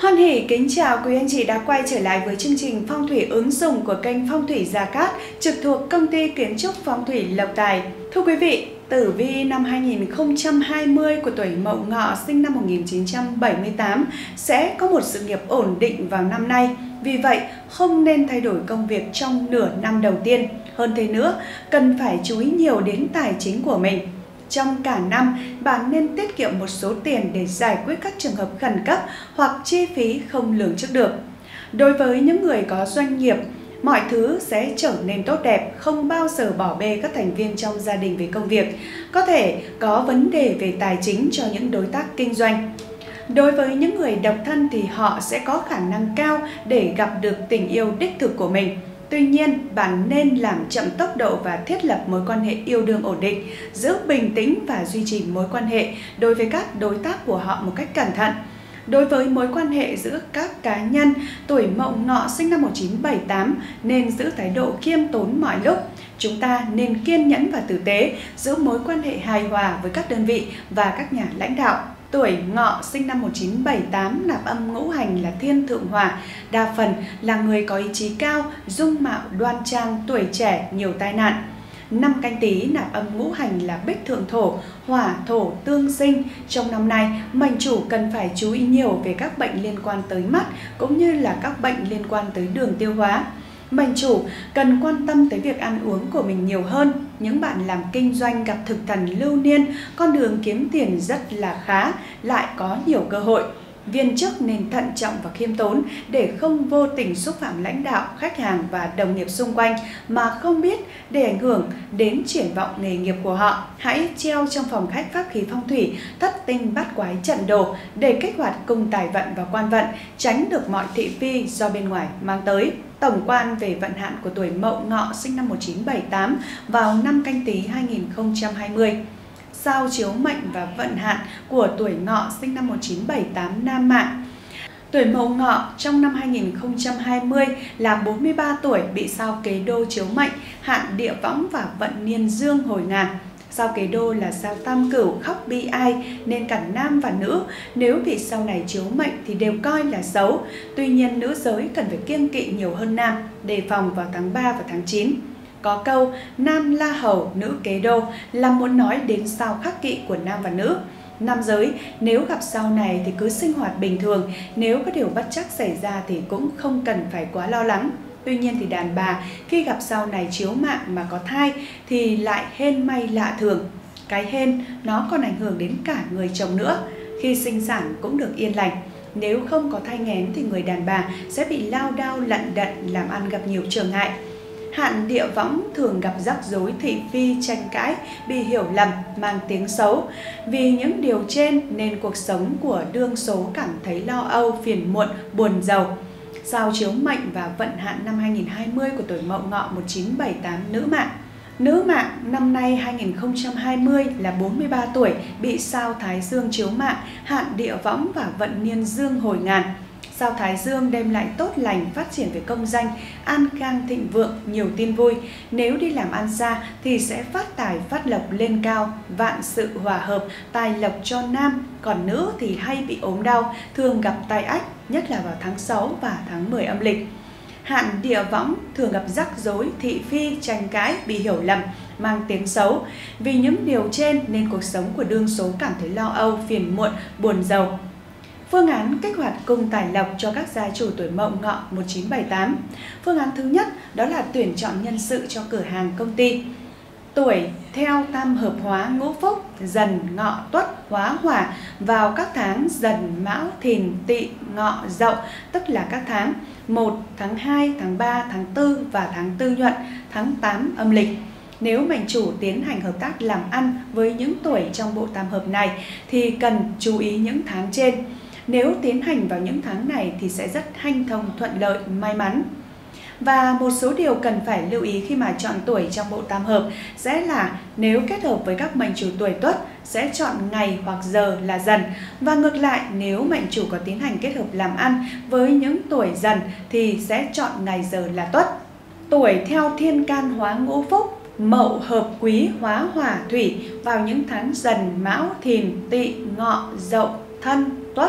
Hoan hỉ kính chào quý anh chị đã quay trở lại với chương trình Phong thủy ứng dụng của kênh Phong thủy Gia Cát trực thuộc Công ty Kiến trúc Phong thủy Lộc Tài. Thưa quý vị, tử vi năm 2020 của tuổi Mậu Ngọ sinh năm 1978 sẽ có một sự nghiệp ổn định vào năm nay. Vì vậy, không nên thay đổi công việc trong nửa năm đầu tiên. Hơn thế nữa, cần phải chú ý nhiều đến tài chính của mình. Trong cả năm, bạn nên tiết kiệm một số tiền để giải quyết các trường hợp khẩn cấp hoặc chi phí không lường trước được. Đối với những người có doanh nghiệp, mọi thứ sẽ trở nên tốt đẹp, không bao giờ bỏ bê các thành viên trong gia đình về công việc. Có thể có vấn đề về tài chính cho những đối tác kinh doanh. Đối với những người độc thân thì họ sẽ có khả năng cao để gặp được tình yêu đích thực của mình. Tuy nhiên, bạn nên làm chậm tốc độ và thiết lập mối quan hệ yêu đương ổn định, giữ bình tĩnh và duy trì mối quan hệ đối với các đối tác của họ một cách cẩn thận. Đối với mối quan hệ giữa các cá nhân, tuổi Mậu Ngọ sinh năm 1978 nên giữ thái độ khiêm tốn mọi lúc. Chúng ta nên kiên nhẫn và tử tế, giữ mối quan hệ hài hòa với các đơn vị và các nhà lãnh đạo. Tuổi Ngọ sinh năm 1978 nạp âm ngũ hành là Thiên Thượng Hỏa, đa phần là người có ý chí cao, dung mạo đoan trang, tuổi trẻ, nhiều tai nạn. Năm Canh Tý nạp âm ngũ hành là Bích Thượng Thổ, hỏa thổ tương sinh. Trong năm nay, mệnh chủ cần phải chú ý nhiều về các bệnh liên quan tới mắt cũng như là các bệnh liên quan tới đường tiêu hóa. Mệnh chủ cần quan tâm tới việc ăn uống của mình nhiều hơn. Những bạn làm kinh doanh gặp thực thần lưu niên, con đường kiếm tiền rất là khá, lại có nhiều cơ hội. Viên chức nên thận trọng và khiêm tốn để không vô tình xúc phạm lãnh đạo, khách hàng và đồng nghiệp xung quanh mà không biết để ảnh hưởng đến triển vọng nghề nghiệp của họ. Hãy treo trong phòng khách pháp khí phong thủy thất tinh bát quái trận đồ để kích hoạt cùng tài vận và quan vận, tránh được mọi thị phi do bên ngoài mang tới. Tổng quan về vận hạn của tuổi Mậu Ngọ sinh năm 1978 vào năm Canh Tý 2020. Sao chiếu mệnh và vận hạn của tuổi Ngọ sinh năm 1978 nam mạng. Tuổi Mậu Ngọ trong năm 2020 là 43 tuổi, bị sao Kế Đô chiếu mệnh, hạn địa võng và vận niên dương hồi ngàn. Sao Kế Đô là sao tam cửu, khóc bi ai nên cả nam và nữ nếu bị sao này chiếu mệnh thì đều coi là xấu. Tuy nhiên nữ giới cần phải kiêng kỵ nhiều hơn nam, đề phòng vào tháng 3 và tháng 9. Có câu nam la hầu, nữ kế đô là muốn nói đến sao khắc kỵ của nam và nữ. Nam giới nếu gặp sao này thì cứ sinh hoạt bình thường, nếu có điều bất trắc xảy ra thì cũng không cần phải quá lo lắng. Tuy nhiên thì đàn bà khi gặp sao này chiếu mạng mà có thai thì lại hên may lạ thường. Cái hên nó còn ảnh hưởng đến cả người chồng nữa. Khi sinh sản cũng được yên lành. Nếu không có thai nghén thì người đàn bà sẽ bị lao đao lận đận, làm ăn gặp nhiều trở ngại. Hạn địa võng thường gặp rắc rối, thị phi, tranh cãi, bị hiểu lầm, mang tiếng xấu. Vì những điều trên nên cuộc sống của đương số cảm thấy lo âu, phiền muộn, buồn rầu. Sao chiếu mệnh và vận hạn năm 2020 của tuổi Mậu Ngọ 1978 nữ mạng. Nữ mạng năm nay 2020 là 43 tuổi, bị sao Thái Dương chiếu mạng, hạn địa võng và vận niên dương hồi ngàn. Sao Thái Dương đem lại tốt lành, phát triển về công danh, an khang thịnh vượng, nhiều tin vui. Nếu đi làm ăn xa thì sẽ phát tài phát lộc lên cao, vạn sự hòa hợp, tài lộc cho nam. Còn nữ thì hay bị ốm đau, thường gặp tai ách, nhất là vào tháng 6 và tháng 10 âm lịch. Hạn địa võng thường gặp rắc rối, thị phi, tranh cãi, bị hiểu lầm, mang tiếng xấu. Vì những điều trên nên cuộc sống của đương số cảm thấy lo âu, phiền muộn, buồn rầu. Phương án kích hoạt cung tài lộc cho các gia chủ tuổi Mậu Ngọ 1978. Phương án thứ nhất đó là tuyển chọn nhân sự cho cửa hàng công ty. Tuổi theo tam hợp hóa ngũ phúc, Dần, Ngọ, Tuất, hóa hỏa vào các tháng Dần, Mão, Thìn, Tỵ, Ngọ, Dậu, tức là các tháng 1, tháng 2, tháng 3, tháng 4 và tháng 4 nhuận, tháng 8 âm lịch. Nếu mệnh chủ tiến hành hợp tác làm ăn với những tuổi trong bộ tam hợp này thì cần chú ý những tháng trên. Nếu tiến hành vào những tháng này thì sẽ rất hanh thông, thuận lợi, may mắn. Và một số điều cần phải lưu ý khi mà chọn tuổi trong bộ tam hợp sẽ là nếu kết hợp với các mệnh chủ tuổi Tuất sẽ chọn ngày hoặc giờ là Dần. Và ngược lại, nếu mệnh chủ có tiến hành kết hợp làm ăn với những tuổi Dần thì sẽ chọn ngày giờ là Tuất. Tuổi theo thiên can hóa ngũ phúc, Mậu hợp Quý hóa hỏa thủy vào những tháng Dần, Mão, Thìn, Tỵ, Ngọ, Dậu, Thân, Tuất,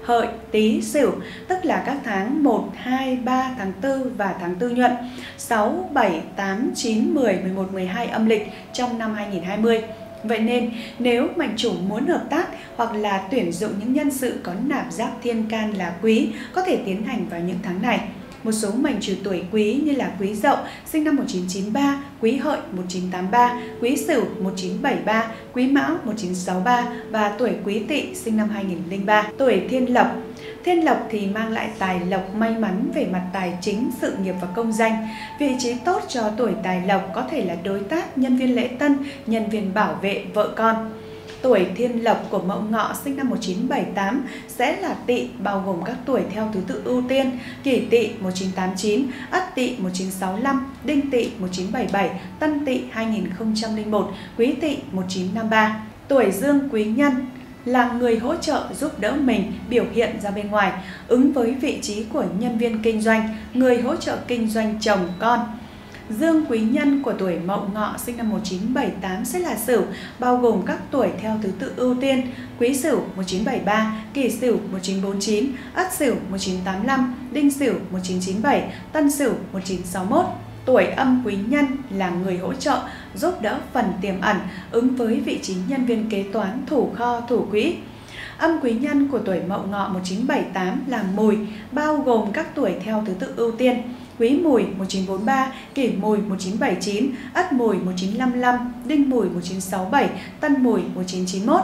Hợi, Tý, Sửu, tức là các tháng 1, 2, 3 tháng 4 và tháng 4 nhuận, 6, 7, 8, 9, 10, 11, 12 âm lịch trong năm 2020. Vậy nên, nếu mệnh chủ muốn hợp tác hoặc là tuyển dụng những nhân sự có nạp giáp thiên can là Quý, có thể tiến hành vào những tháng này. Một số mệnh chủ tuổi Quý như là Quý Dậu sinh năm 1993, Quý Hợi 1983, Quý Sửu 1973, Quý Mão 1963 và tuổi Quý Tỵ sinh năm 2003. Tuổi Thiên Lộc. Thiên Lộc thì mang lại tài lộc may mắn về mặt tài chính, sự nghiệp và công danh. Vị trí tốt cho tuổi Tài Lộc có thể là đối tác, nhân viên lễ tân, nhân viên bảo vệ, vợ con. Tuổi Thiên Lộc của Mậu Ngọ sinh năm 1978 sẽ là Tỵ, bao gồm các tuổi theo thứ tự ưu tiên: Kỷ Tỵ 1989, Ất Tỵ 1965, Đinh Tỵ 1977, Tân Tỵ 2001, Quý Tỵ 1953. Tuổi Dương Quý Nhân là người hỗ trợ giúp đỡ mình biểu hiện ra bên ngoài, ứng với vị trí của nhân viên kinh doanh, người hỗ trợ kinh doanh chồng con. Dương Quý Nhân của tuổi Mậu Ngọ sinh năm 1978 sẽ là Sửu, bao gồm các tuổi theo thứ tự ưu tiên: Quý Sửu 1973, Kỷ Sửu 1949, Ất Sửu 1985, Đinh Sửu 1997, Tân Sửu 1961. Tuổi Âm Quý Nhân là người hỗ trợ, giúp đỡ phần tiềm ẩn, ứng với vị trí nhân viên kế toán, thủ kho, thủ quỹ. Âm Quý Nhân của tuổi Mậu Ngọ 1978 là Mùi, bao gồm các tuổi theo thứ tự ưu tiên: Quý Mùi 1943, Kỷ Mùi 1979, Ất Mùi 1955, Đinh Mùi 1967, Tân Mùi 1991.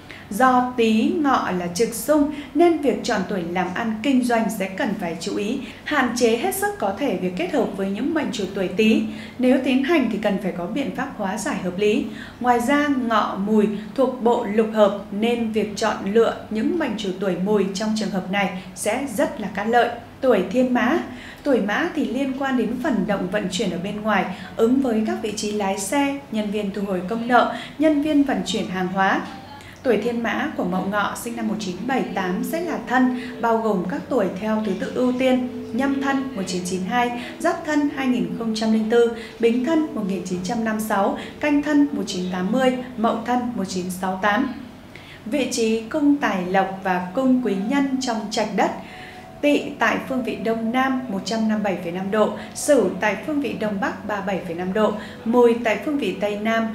Do Tý Ngọ là trực xung nên việc chọn tuổi làm ăn kinh doanh sẽ cần phải chú ý, hạn chế hết sức có thể việc kết hợp với những mệnh chủ tuổi Tý. Nếu tiến hành thì cần phải có biện pháp hóa giải hợp lý. Ngoài ra, Ngọ Mùi thuộc bộ lục hợp nên việc chọn lựa những mệnh chủ tuổi Mùi trong trường hợp này sẽ rất là cát lợi. Tuổi Thiên Mã. Tuổi Mã thì liên quan đến phần động vận chuyển ở bên ngoài, ứng với các vị trí lái xe, nhân viên thu hồi công nợ, nhân viên vận chuyển hàng hóa. Tuổi Thiên Mã của Mậu Ngọ sinh năm 1978 sẽ là Thân, bao gồm các tuổi theo thứ tự ưu tiên: Nhâm Thân 1992, Giáp Thân 2004, Bính Thân 1956, Canh Thân 1980, Mậu Thân 1968. Vị trí cung Tài Lộc và cung Quý Nhân trong trạch đất: Tỵ tại phương vị Đông Nam 157,5 độ, Sửu tại phương vị Đông Bắc 37,5 độ, Mùi tại phương vị Tây Nam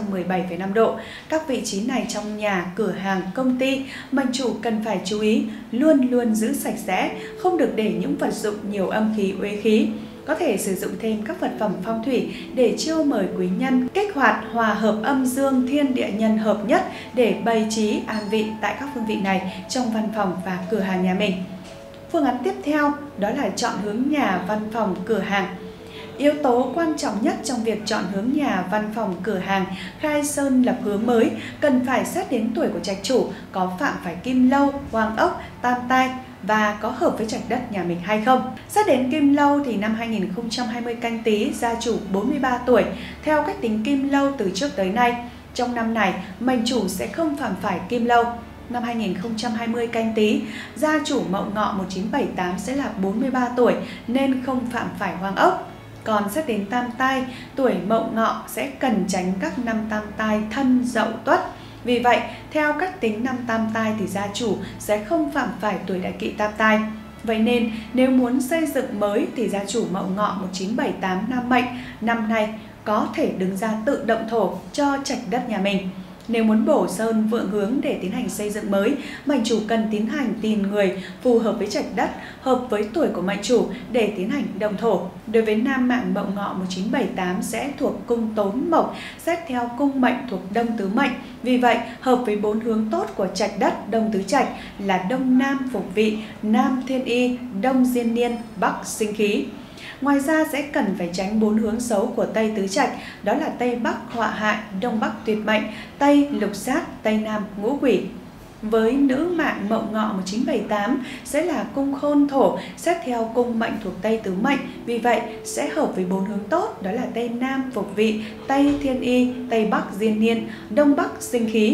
217,5 độ. Các vị trí này trong nhà, cửa hàng, công ty, mệnh chủ cần phải chú ý, luôn luôn giữ sạch sẽ, không được để những vật dụng nhiều âm khí, uế khí. Có thể sử dụng thêm các vật phẩm phong thủy để chiêu mời quý nhân, kích hoạt hòa hợp âm dương thiên địa nhân hợp nhất để bày trí an vị tại các phương vị này trong văn phòng và cửa hàng nhà mình. Phương án tiếp theo đó là chọn hướng nhà, văn phòng, cửa hàng. Yếu tố quan trọng nhất trong việc chọn hướng nhà, văn phòng, cửa hàng, khai sơn lập hướng mới cần phải xét đến tuổi của trạch chủ, có phạm phải kim lâu, hoàng ốc, tam tai và có hợp với trạch đất nhà mình hay không. Xét đến kim lâu thì năm 2020 Canh Tý, gia chủ 43 tuổi. Theo cách tính kim lâu từ trước tới nay, trong năm này mệnh chủ sẽ không phạm phải kim lâu. Năm 2020 Canh Tý, gia chủ Mậu Ngọ 1978 sẽ là 43 tuổi nên không phạm phải hoàng ốc. Còn xét đến tam tai, tuổi Mậu Ngọ sẽ cần tránh các năm tam tai Thân, Dậu, Tuất. Vì vậy, theo cách tính năm tam tai thì gia chủ sẽ không phạm phải tuổi đại kỵ tam tai. Vậy nên, nếu muốn xây dựng mới thì gia chủ Mậu Ngọ 1978 nam mệnh năm nay có thể đứng ra tự động thổ cho trạch đất nhà mình. Nếu muốn bổ sơn vượng hướng để tiến hành xây dựng mới, mệnh chủ cần tiến hành tìm người phù hợp với trạch đất, hợp với tuổi của mệnh chủ để tiến hành động thổ. Đối với nam mạng Mậu Ngọ 1978 sẽ thuộc cung Tốn Mộc, xét theo cung mệnh thuộc Đông Tứ Mệnh. Vì vậy, hợp với 4 hướng tốt của trạch đất Đông Tứ Trạch là Đông Nam Phục Vị, Nam Thiên Y, Đông Diên Niên, Bắc Sinh Khí. Ngoài ra sẽ cần phải tránh 4 hướng xấu của Tây Tứ Trạch, đó là Tây Bắc Họa Hại, Đông Bắc Tuyệt Mệnh, Tây Lục Sát, Tây Nam Ngũ Quỷ. Với nữ mạng Mậu Ngọ 1978 sẽ là cung Khôn Thổ, xét theo cung mệnh thuộc Tây Tứ Mệnh, vì vậy sẽ hợp với 4 hướng tốt, đó là Tây Nam Phục Vị, Tây Thiên Y, Tây Bắc Diên Niên, Đông Bắc Sinh Khí.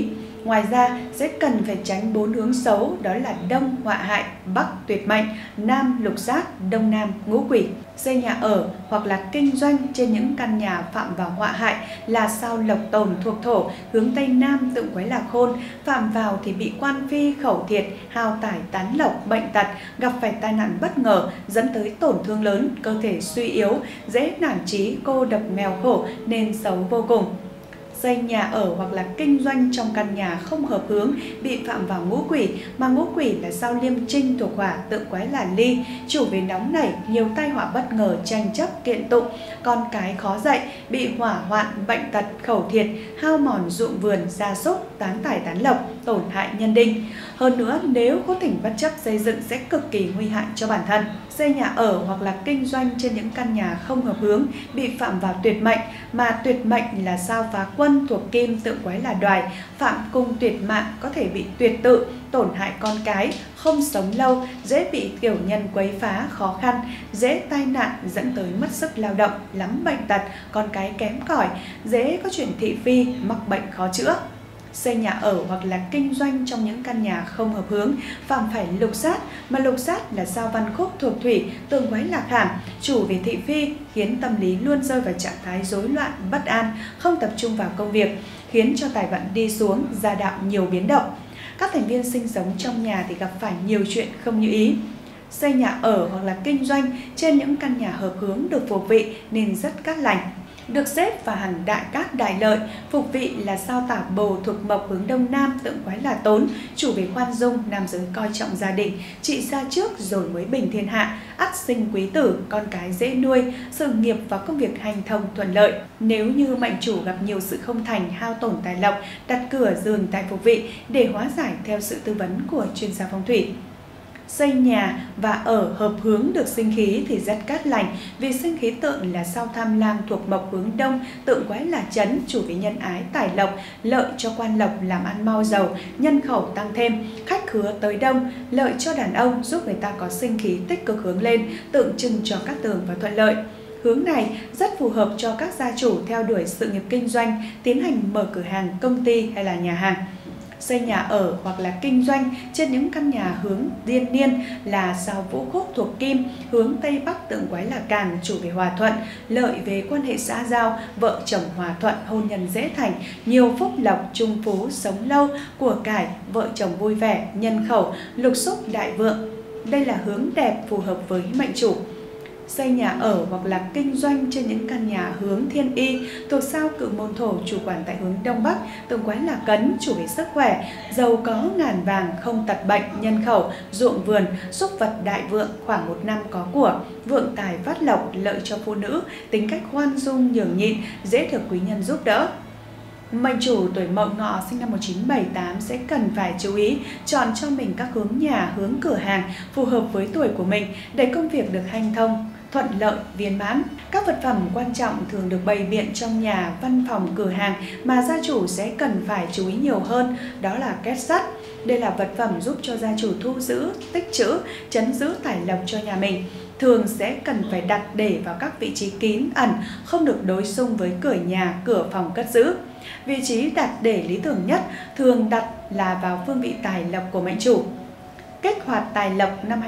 Ngoài ra sẽ cần phải tránh 4 hướng xấu, đó là Đông họa hại, Bắc tuyệt mệnh, Nam lục sát, Đông Nam ngũ quỷ. Xây nhà ở hoặc là kinh doanh trên những căn nhà phạm vào họa hại là sao Lộc Tồn thuộc Thổ, hướng Tây Nam tượng quái là Khôn, phạm vào thì bị quan phi khẩu thiệt, hao tải tán lộc, bệnh tật, gặp phải tai nạn bất ngờ dẫn tới tổn thương lớn, cơ thể suy yếu, dễ nản chí, cô độc nghèo khổ nên xấu vô cùng. Xây nhà ở hoặc là kinh doanh trong căn nhà không hợp hướng, bị phạm vào ngũ quỷ, mà ngũ quỷ là sao Liêm Trinh thuộc hỏa, tượng quái là Ly, chủ về nóng nảy, nhiều tai họa bất ngờ, tranh chấp kiện tụng, con cái khó dạy, bị hỏa hoạn, bệnh tật, khẩu thiệt, hao mòn ruộng vườn, gia súc, tán tài tán lộc, tổn hại nhân đinh. Hơn nữa, nếu cố tình bất chấp xây dựng sẽ cực kỳ nguy hại cho bản thân. Xây nhà ở hoặc là kinh doanh trên những căn nhà không hợp hướng, bị phạm vào tuyệt mệnh, mà tuyệt mệnh là sao Phá Quân thuộc Kim, tượng quái là Đoài, phạm cung tuyệt mạng, có thể bị tuyệt tự, tổn hại con cái, không sống lâu, dễ bị tiểu nhân quấy phá, khó khăn, dễ tai nạn dẫn tới mất sức lao động, lắm bệnh tật, con cái kém cỏi, dễ có chuyện thị phi, mắc bệnh khó chữa. Xây nhà ở hoặc là kinh doanh trong những căn nhà không hợp hướng, phạm phải lục sát, mà lục sát là sao Văn Khúc thuộc Thủy, tượng quái là Khảm, chủ về thị phi, khiến tâm lý luôn rơi vào trạng thái rối loạn, bất an, không tập trung vào công việc, khiến cho tài vận đi xuống, gia đạo nhiều biến động. Các thành viên sinh sống trong nhà thì gặp phải nhiều chuyện không như ý. Xây nhà ở hoặc là kinh doanh trên những căn nhà hợp hướng được phục vị nên rất cát lành. Được xếp vào hàng đại cát đại lợi, phục vị là sao Tả Bồ thuộc Mộc, hướng Đông Nam, tượng quái là Tốn, chủ về khoan dung, nam giới coi trọng gia đình, trị gia trước rồi mới bình thiên hạ, ắt sinh quý tử, con cái dễ nuôi, sự nghiệp và công việc hành thông thuận lợi. Nếu như mệnh chủ gặp nhiều sự không thành, hao tổn tài lộc, đặt cửa giường tại phục vị để hóa giải theo sự tư vấn của chuyên gia phong thủy. Xây nhà và ở hợp hướng được sinh khí thì rất cát lành, vì sinh khí tượng là sao Tham Lang thuộc Mộc, hướng Đông, tượng quái là Chấn, chủ về nhân ái, tài lộc, lợi cho quan lộc, làm ăn mau giàu, nhân khẩu tăng thêm, khách khứa tới đông, lợi cho đàn ông, giúp người ta có sinh khí tích cực hướng lên, tượng trưng cho cát tường và thuận lợi. Hướng này rất phù hợp cho các gia chủ theo đuổi sự nghiệp kinh doanh, tiến hành mở cửa hàng, công ty hay là nhà hàng. Xây nhà ở hoặc là kinh doanh trên những căn nhà hướng Diên Niên là sao Vũ Khúc thuộc Kim, hướng Tây Bắc, tượng quái là Càn, chủ về hòa thuận, lợi về quan hệ xã giao, vợ chồng hòa thuận, hôn nhân dễ thành, nhiều phúc lộc, trung phú, sống lâu, của cải, vợ chồng vui vẻ, nhân khẩu, lục xúc đại vượng. Đây là hướng đẹp phù hợp với mệnh chủ. Xây nhà ở hoặc là kinh doanh trên những căn nhà hướng Thiên Y thuộc sao Cự Môn Thổ, chủ quản tại hướng Đông Bắc, tượng quái là Cấn, chủ về sức khỏe, giàu có ngàn vàng, không tật bệnh, nhân khẩu, ruộng vườn, súc vật đại vượng, khoảng 1 năm có của, vượng tài phát lộc, lợi cho phụ nữ, tính cách khoan dung nhường nhịn, dễ được quý nhân giúp đỡ. Mệnh chủ tuổi Mậu Ngọ sinh năm 1978 sẽ cần phải chú ý chọn cho mình các hướng nhà, hướng cửa hàng phù hợp với tuổi của mình để công việc được hanh thông, thuận lợi, viên mãn. Các vật phẩm quan trọng thường được bày biện trong nhà, văn phòng, cửa hàng mà gia chủ sẽ cần phải chú ý nhiều hơn, đó là két sắt. Đây là vật phẩm giúp cho gia chủ thu giữ, tích trữ, trấn giữ tài lộc cho nhà mình. Thường sẽ cần phải đặt để vào các vị trí kín ẩn, không được đối xung với cửa nhà, cửa phòng cất giữ. Vị trí đặt để lý tưởng nhất thường đặt là vào phương vị tài lộc của mệnh chủ. Kích hoạt tài lộc năm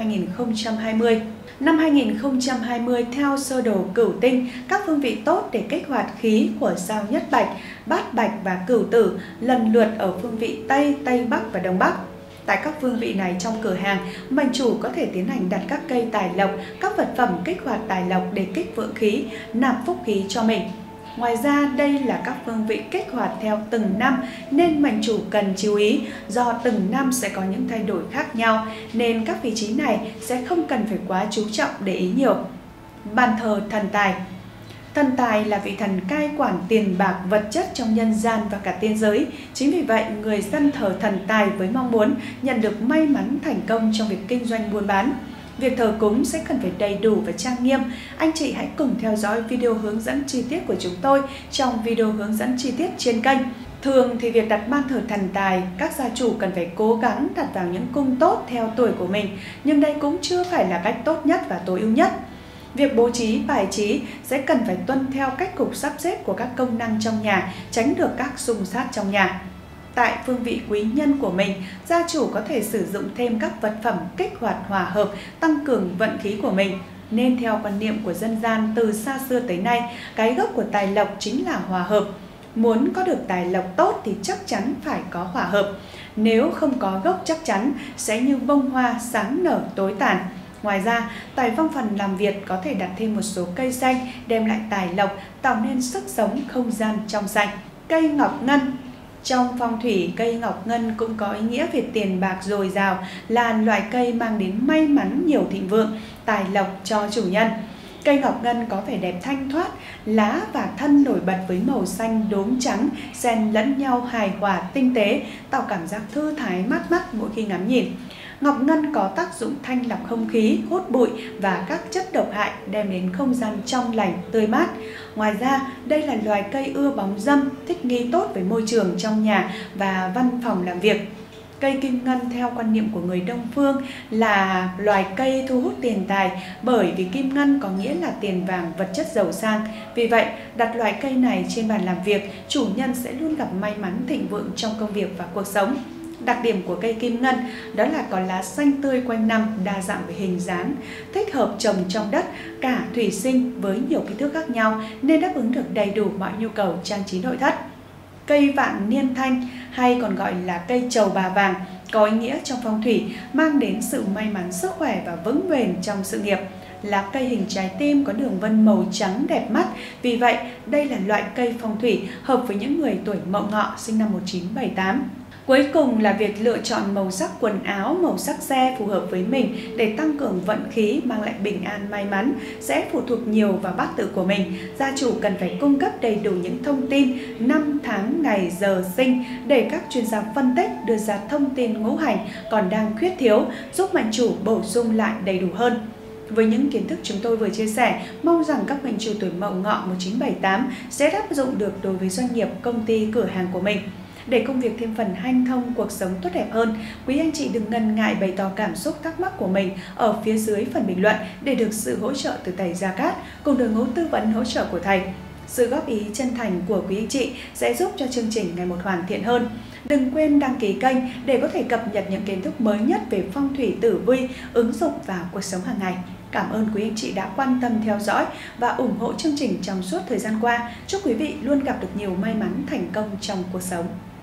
2020. Năm 2020 theo sơ đồ Cửu Tinh, các phương vị tốt để kích hoạt khí của sao Nhất Bạch, Bát Bạch và Cửu Tử lần lượt ở phương vị Tây, Tây Bắc và Đông Bắc. Tại các phương vị này trong cửa hàng, mệnh chủ có thể tiến hành đặt các cây tài lộc, các vật phẩm kích hoạt tài lộc để kích vượng khí, nạp phúc khí cho mình. Ngoài ra, đây là các phương vị kích hoạt theo từng năm nên mệnh chủ cần chú ý, do từng năm sẽ có những thay đổi khác nhau nên các vị trí này sẽ không cần phải quá chú trọng để ý nhiều. Bàn thờ thần tài. Thần tài là vị thần cai quản tiền bạc, vật chất trong nhân gian và cả tiên giới. Chính vì vậy, người dân thờ thần tài với mong muốn nhận được may mắn thành công trong việc kinh doanh buôn bán. Việc thờ cúng sẽ cần phải đầy đủ và trang nghiêm. Anh chị hãy cùng theo dõi video hướng dẫn chi tiết của chúng tôi trong video hướng dẫn chi tiết trên kênh. Thường thì việc đặt ban thờ thần tài, các gia chủ cần phải cố gắng đặt vào những cung tốt theo tuổi của mình, nhưng đây cũng chưa phải là cách tốt nhất và tối ưu nhất. Việc bố trí, bài trí sẽ cần phải tuân theo cách cục sắp xếp của các công năng trong nhà, tránh được các xung sát trong nhà. Tại phương vị quý nhân của mình, gia chủ có thể sử dụng thêm các vật phẩm kích hoạt hòa hợp, tăng cường vận khí của mình. Nên theo quan niệm của dân gian từ xa xưa tới nay, cái gốc của tài lộc chính là hòa hợp. Muốn có được tài lộc tốt thì chắc chắn phải có hòa hợp. Nếu không có gốc chắc chắn sẽ như bông hoa sáng nở tối tàn. Ngoài ra, tại văn phòng làm việc có thể đặt thêm một số cây xanh đem lại tài lộc, tạo nên sức sống không gian trong xanh. Cây ngọc ngân. Trong phong thủy, cây ngọc ngân cũng có ý nghĩa về tiền bạc dồi dào, là loại cây mang đến may mắn, nhiều thịnh vượng, tài lộc cho chủ nhân. Cây ngọc ngân có vẻ đẹp thanh thoát, lá và thân nổi bật với màu xanh đốm trắng, xen lẫn nhau hài hòa tinh tế, tạo cảm giác thư thái mát mắt mỗi khi ngắm nhìn. Ngọc ngân có tác dụng thanh lọc không khí, hút bụi và các chất độc hại, đem đến không gian trong lành, tươi mát. Ngoài ra, đây là loài cây ưa bóng râm, thích nghi tốt với môi trường trong nhà và văn phòng làm việc. Cây kim ngân theo quan niệm của người Đông phương là loài cây thu hút tiền tài, bởi vì kim ngân có nghĩa là tiền vàng, vật chất giàu sang. Vì vậy, đặt loại cây này trên bàn làm việc, chủ nhân sẽ luôn gặp may mắn thịnh vượng trong công việc và cuộc sống. Đặc điểm của cây kim ngân đó là có lá xanh tươi quanh năm, đa dạng về hình dáng, thích hợp trồng trong đất, cả thủy sinh với nhiều kích thước khác nhau nên đáp ứng được đầy đủ mọi nhu cầu trang trí nội thất. Cây vạn niên thanh hay còn gọi là cây trầu bà vàng có ý nghĩa trong phong thủy mang đến sự may mắn, sức khỏe và vững bền trong sự nghiệp. Lá cây hình trái tim có đường vân màu trắng đẹp mắt, vì vậy đây là loại cây phong thủy hợp với những người tuổi Mậu Ngọ sinh năm 1978. Cuối cùng là việc lựa chọn màu sắc quần áo, màu sắc xe phù hợp với mình để tăng cường vận khí, mang lại bình an may mắn sẽ phụ thuộc nhiều vào bát tự của mình. Gia chủ cần phải cung cấp đầy đủ những thông tin năm tháng ngày giờ sinh để các chuyên gia phân tích đưa ra thông tin ngũ hành còn đang khuyết thiếu, giúp mệnh chủ bổ sung lại đầy đủ hơn. Với những kiến thức chúng tôi vừa chia sẻ, mong rằng các mệnh chủ tuổi Mậu Ngọ 1978 sẽ áp dụng được đối với doanh nghiệp, công ty, cửa hàng của mình. Để công việc thêm phần hanh thông, cuộc sống tốt đẹp hơn, quý anh chị đừng ngần ngại bày tỏ cảm xúc thắc mắc của mình ở phía dưới phần bình luận để được sự hỗ trợ từ thầy Gia Cát cùng đội ngũ tư vấn hỗ trợ của thầy. Sự góp ý chân thành của quý anh chị sẽ giúp cho chương trình ngày một hoàn thiện hơn. Đừng quên đăng ký kênh để có thể cập nhật những kiến thức mới nhất về phong thủy tử vi, ứng dụng vào cuộc sống hàng ngày. Cảm ơn quý anh chị đã quan tâm theo dõi và ủng hộ chương trình trong suốt thời gian qua. Chúc quý vị luôn gặp được nhiều may mắn, thành công trong cuộc sống.